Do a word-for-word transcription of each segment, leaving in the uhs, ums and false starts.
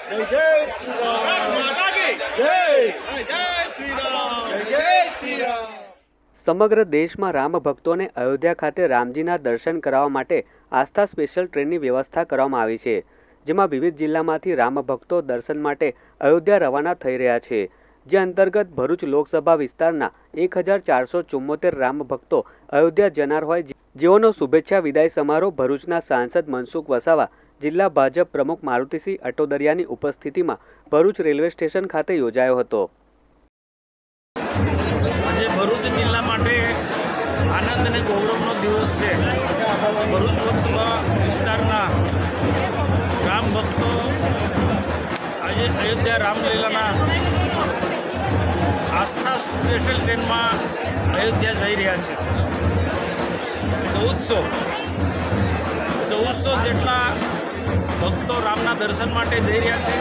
जय जय श्री राम माता की जय जय श्री राम जय जय श्री राम। समग्र देश में राम भक्तों ने अयोध्या खाते रामजीना दर्शन करावा माटे आस्था स्पेशल ट्रेननी व्यवस्था करवामां आवी छे, जेमां विविध जिल्लामांथी राम भक्तो दर्शन माटे अयोध्या रवाना थई रह्या छे। जे अंतर्गत भरूच लोकसभा विस्तारना एक हज़ार चार सौ चुम्मोतेर राम भक्तो अयोध्या जनार होय, जेओनो शुभेच्छा विदाय समारोह भरूचना सांसद मनसुख वसावा, जिल्ला भाजप प्रमुख मारुतिसिंह अटोदरियानी उपस्थितिमां भरूच रेलवे स्टेशन खाते योजायो हतो। આજે ભરૂચ જિલ્લા માટે આનંદ અને ગૌરવનો દિવસ છે। ભરૂચ લોકસભા વિસ્તારના રામ ભક્તો આજે અયોધ્યા રામલીલાના આસ્થા સ્પેશિયલ ટ્રેનમાં અયોધ્યા જઈ રહ્યા છે। ચૌદસો ચૌદસો જેટલા ભક્તો રામના દર્શન માટે જઈ રહ્યા છે।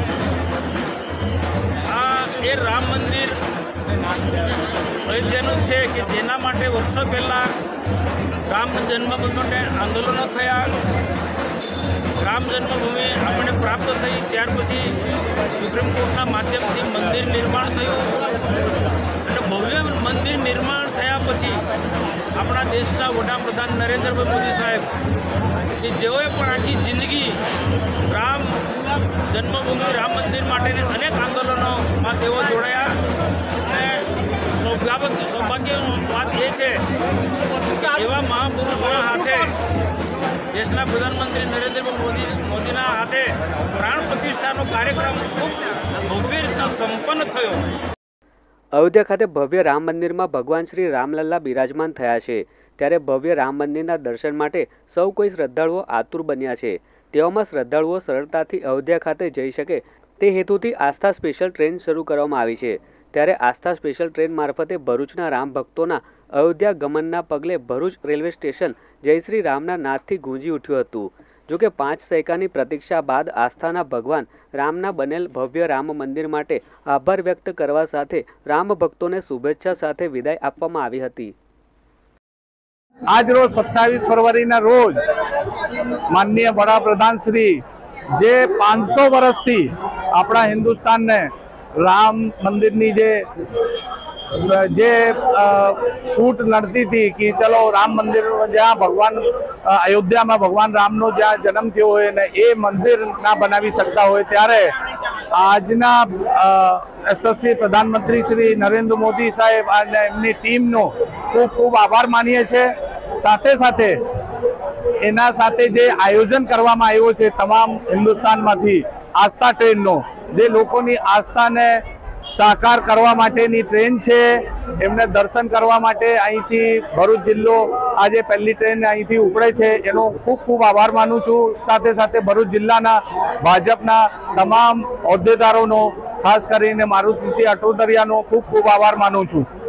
આ એ રામ મંદિર અયોધ્યાનું છે કે જેના માટે વર્ષો પહેલાં રામ જન્મભૂમિને આંદોલનો થયા। રામ જન્મભૂમિ આપણને પ્રાપ્ત થઈ ત્યાર પછી સુપ્રીમ કોર્ટના માધ્યમથી મંદિર નિર્માણ થયું અને ભવ્ય મંદિર નિર્માણ થયા પછી આપણા દેશના વડાપ્રધાન નરેન્દ્રભાઈ મોદી સાહેબ કે જેઓએ પણ આખી જિંદગી રામ જન્મભૂમિ રામ મંદિર માટેની અનેક આંદોલનોમાં તેઓ જોડાયા અને સૌભાગ્ય સૌભાગ્યની વાત એ છે એવા મહાપુરુષોના હાથે દેશના પ્રધાનમંત્રી નરેન્દ્રભાઈ મોદી મોદીના હાથે પ્રાણ પ્રતિષ્ઠાનો કાર્યક્રમ ખૂબ ભવ્ય રીતના સંપન્ન થયો। अयोध्या खाते भव्य राम मंदिर में भगवान श्री रामलल्ला बिराजमान थया छे, त्यारे भव्य राम मंदिरना दर्शन माटे सौ कोई श्रद्धाळुओ आतुर बन्या छे। तेओमां श्रद्धाळुओ सरळताथी अयोध्या खाते जई शके ते हेतुथी आस्था स्पेशल ट्रेन शरू करवामां आवी छे। त्यारे आस्था स्पेशल ट्रेन मार्फते भरूचना राम भक्तोना अयोध्या गमनना पगले भरूच रेलवे स्टेशन जय श्री रामना नादथी गूंजी उठ्युं हतुं। जो कि पांच सैकानी प्रतीक्षा बाद आस्थाना भगवान रामना बनेल भव्य राम मंदिर माटे आभार व्यक्त करवा साथे राम भक्तोने शुभेच्छा साथे विदाय आपवामां आवी हती। आज रोज सत्तावीस फरवरी ना रोज माननीय वडाप्रधान श्री जे पांच सौ वर्ष थी अपना हिंदुस्तान ने राम मंदिर नी जे जे फूट लड़ती थी कि चलो राम मंदिर जहाँ भगवान अयोध्या में भगवान राम नो जहाँ जन्म थयो होय ने ए मंदिर ना बनावी सकता होय त्यारे आजना यशस्वी प्रधानमंत्री श्री नरेंद्र मोदी साहेब અને એમની ટીમનો ખૂબ ખૂબ આભાર માનીએ છે। સાથે સાથે એના સાથે જે આયોજન કરવામાં આવ્યો છે તમામ હિન્દુસ્તાનમાંથી આસ્થા ટ્રેનનો જે લોકોની આસ્થાને સાકાર કરવા માટેની ટ્રેન છે, એમને દર્શન કરવા માટે અહીંથી ભરૂચ જિલ્લો આજે પહેલી ટ્રેન અહીંથી ઉપડે છે એનો ખૂબ ખૂબ આભાર માનું છું। સાથે સાથે ભરૂચ જિલ્લાના ભાજપના તમામ હોદ્દેદારોનો ખાસ કરીને મારુતિસિંહ અટોદરિયાનો ખૂબ ખૂબ આભાર માનું છું।